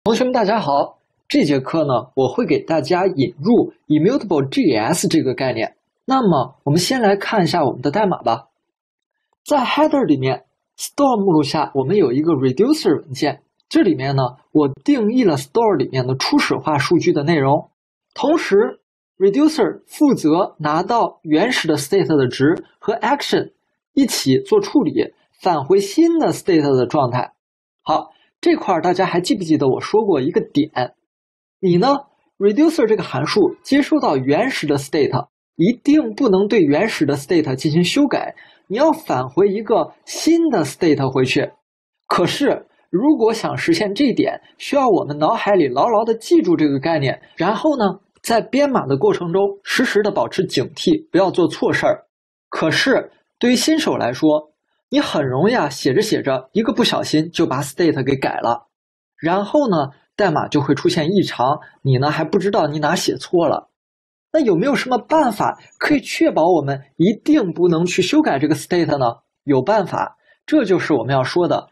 同学们大家好，这节课呢，我会给大家引入 Immutable.js 这个概念。那么我们先来看一下我们的代码吧。在 header 里面 store 目录下，我们有一个 reducer 文件，这里面呢，我定义了 store 里面的初始化数据的内容，同时 reducer 负责拿到原始的 state 的值和 action 一起做处理，返回新的 state 的状态。好，这块大家还记不记得我说过一个点？你呢 reducer 这个函数接收到原始的 state， 一定不能对原始的 state 进行修改，你要返回一个新的 state 回去。可是如果想实现这一点，需要我们脑海里牢牢的记住这个概念，然后呢，在编码的过程中时时的保持警惕，不要做错事儿。可是对于新手来说，你很容易写着写着，一个不小心就把 state 给改了，然后呢，代码就会出现异常，你呢还不知道你哪写错了。那有没有什么办法可以确保我们一定不能去修改这个 state 呢？有办法，这就是我们要说的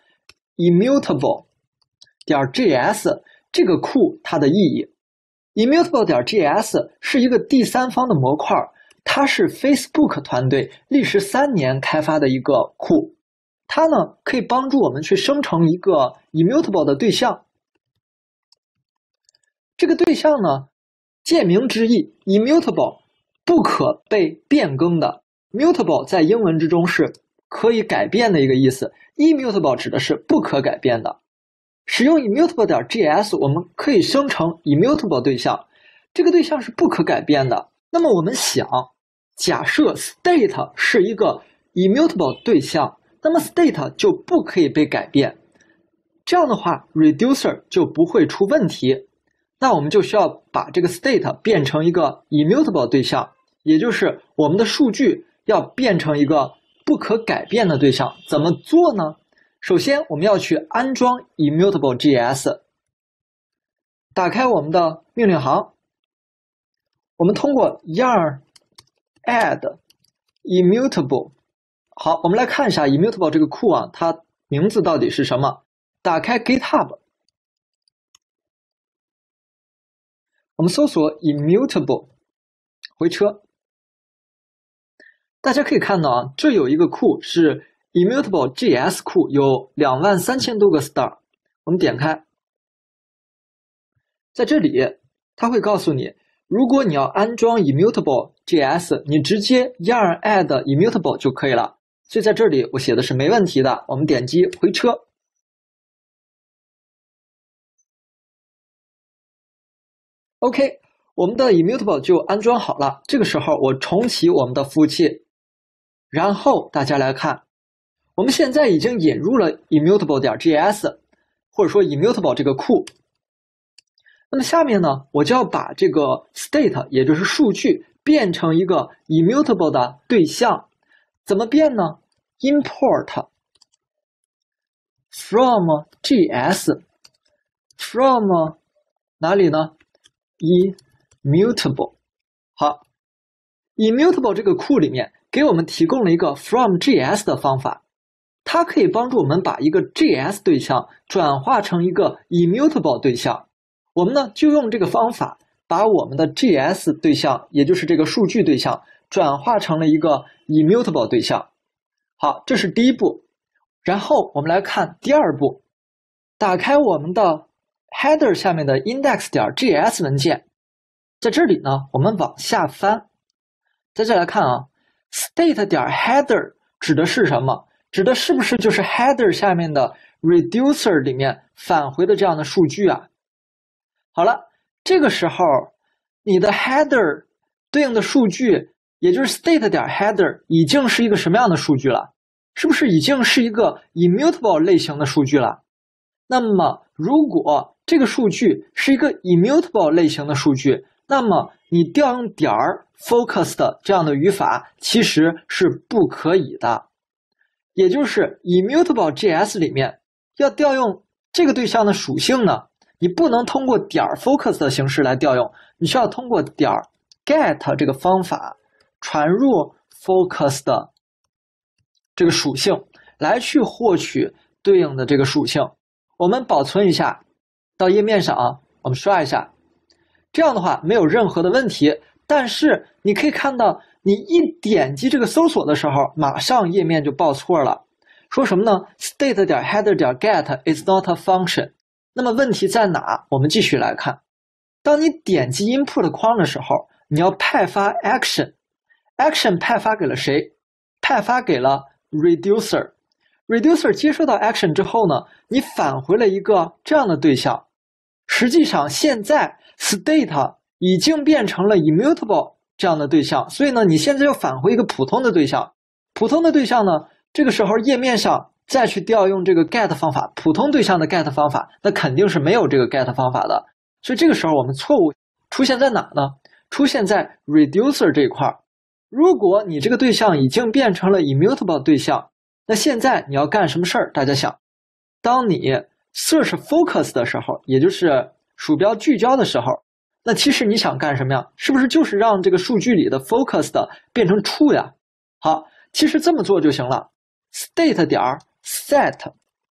Immutable.js 这个库它的意义。Immutable.js 是一个第三方的模块，它是 Facebook 团队历时3年开发的一个库，它呢可以帮助我们去生成一个 immutable 的对象。这个对象呢，借名之意 immutable 不可被变更的， mutable 在英文之中是可以改变的一个意思， immutable 指的是不可改变的。使用 Immutable.js 我们可以生成 immutable 对象，这个对象是不可改变的。那么我们想，假设 state 是一个 immutable 对象，那么 state 就不可以被改变，这样的话 reducer 就不会出问题。那我们就需要把这个 state 变成一个 immutable 对象，也就是我们的数据要变成一个不可改变的对象。怎么做呢？首先我们要去安装 Immutable.js， 打开我们的命令行，我们通过 yarn add immutable。 好，我们来看一下 immutable 这个库它名字到底是什么。打开 GitHub， 我们搜索 immutable， 回车。大家可以看到这有一个库是Immutable.js 库，有23000多个 star。 我们点开，在这里它会告诉你，如果你要安装 Immutable.js， 你直接 yarn add immutable 就可以了。所以在这里我写的是没问题的，我们点击回车。OK， 我们的 Immutable 就安装好了。这个时候我重启我们的服务器，然后大家来看，我们现在已经引入了 Immutable.js， 或者说 Immutable 这个库。那么下面呢，我就要把这个 state， 也就是数据，变成一个 Immutable 的对象。怎么变呢？ Import from JS from 哪里呢？ Immutable。 好， Immutable 这个库里面给我们提供了一个 from JS 的方法，它可以帮助我们把一个 JS 对象转化成一个 immutable 对象。我们呢就用这个方法把我们的 JS 对象，也就是这个数据对象，转化成了一个 immutable 对象。好，这是第一步。然后我们来看第二步，打开我们的 header 下面的 index.js 文件，在这里呢我们往下翻，大家来看state.header 指的是什么？指的是不是就是 header 下面的 reducer 里面返回的这样的数据啊？好了，这个时候你的 header 对应的数据，也就是 state.header 已经是一个什么样的数据了？是不是已经是一个 immutable 类型的数据了？那么如果这个数据是一个 immutable 类型的数据，那么你调用点 focused 这样的语法其实是不可以的。也就是 Immutable.js 里面要调用这个对象的属性呢，你不能通过点 focus 的形式来调用，你需要通过点 get 这个方法传入 focus 的这个属性来去获取对应的这个属性。我们保存一下， 到页面上啊，我们刷一下，这样的话没有任何的问题。但是你可以看到，你一点击这个搜索的时候，马上页面就报错了，说什么呢 ？state.header.get is not a function。那么问题在哪？我们继续来看。当你点击 input 框的时候，你要派发 action。action 派发给了谁？派发给了 reducer。reducer 接收到 action 之后呢，你返回了一个这样的对象。实际上现在 state 已经变成了 immutable 这样的对象，所以呢，你现在要返回一个普通的对象。普通的对象呢，这个时候页面上再去调用这个 get 方法，普通对象的 get 方法，那肯定是没有这个 get 方法的。所以这个时候我们错误出现在哪呢？出现在 reducer 这一块。如果你这个对象已经变成了 immutable 对象，那现在你要干什么事儿？大家想，当你 search focus 的时候，也就是鼠标聚焦的时候，那其实你想干什么呀？是不是就是让这个数据里的 focus 的变成 true 呀？好，其实这么做就行了。state 点 set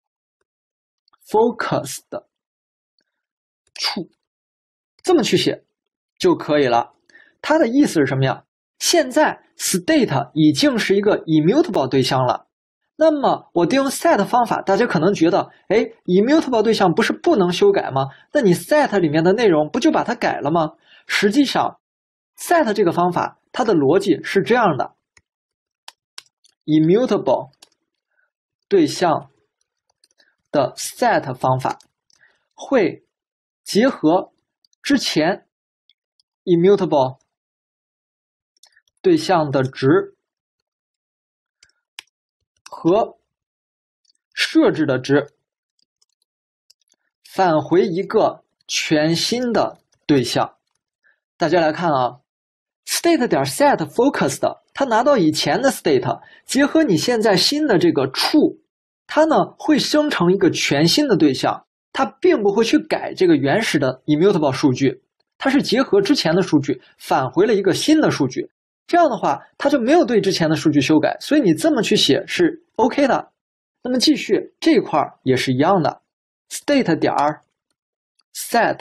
focus 的 true， 这么去写就可以了。它的意思是什么呀？现在 state 已经是一个 immutable 对象了。那么我利用 set 方法，大家可能觉得，immutable 对象不是不能修改吗？那你 set 里面的内容不就把它改了吗？实际上 set 这个方法它的逻辑是这样的， immutable 对象的 set 方法会结合之前 immutable 对象的值和设置的值，返回一个全新的对象。大家来看啊 ，state.set focused， 它拿到以前的 state， 结合你现在新的这个 true， 它呢会生成一个全新的对象，它并不会去改这个原始的 immutable 数据，它是结合之前的数据返回了一个新的数据。这样的话，它就没有对之前的数据修改，所以你这么去写是 OK 的。那么继续这一块也是一样的 ，state 点 set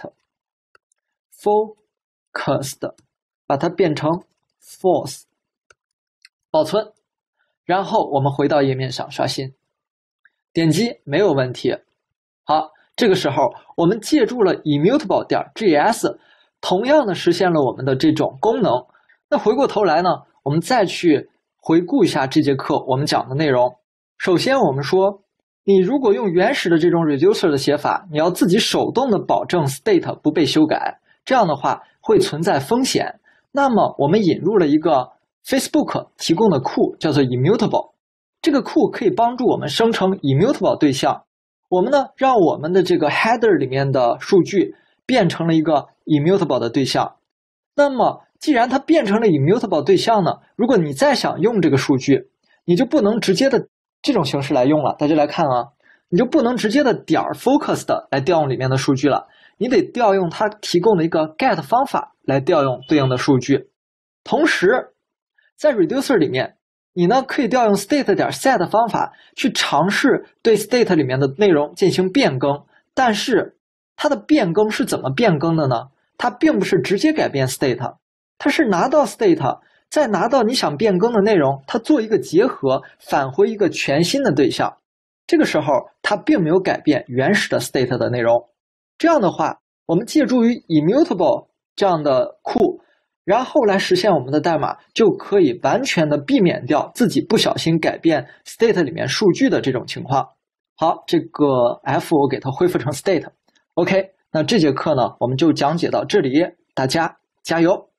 focused， 把它变成 false， 保存，然后我们回到页面上刷新，点击没有问题。好，这个时候我们借助了 immutable 点 js， 同样的实现了我们的这种功能。那回过头来呢，我们再去回顾一下这节课我们讲的内容。首先我们说，你如果用原始的这种 reducer 的写法，你要自己手动的保证 state 不被修改，这样的话会存在风险。那么我们引入了一个 Facebook 提供的库，叫做 immutable。这个库可以帮助我们生成 immutable 对象。我们呢，让我们的这个 header 里面的数据变成了一个 immutable 的对象。那么既然它变成了 immutable 对象呢，如果你再想用这个数据，你就不能直接的这种形式来用了。大家来看啊，你就不能直接的点 focused 来调用里面的数据了，你得调用它提供的一个 get 方法来调用对应的数据。同时在 reducer 里面，你呢可以调用 state 点 set 方法去尝试对 state 里面的内容进行变更，但是它的变更是怎么变更的呢？它并不是直接改变 state， 它是拿到 state， 再拿到你想变更的内容，它做一个结合，返回一个全新的对象。这个时候它并没有改变原始的 state 的内容。这样的话，我们借助于 immutable 这样的库，然后来实现我们的代码，就可以完全的避免掉自己不小心改变 state 里面数据的这种情况。好，这个 f 我给它恢复成 state。OK， 那这节课呢，我们就讲解到这里，大家加油！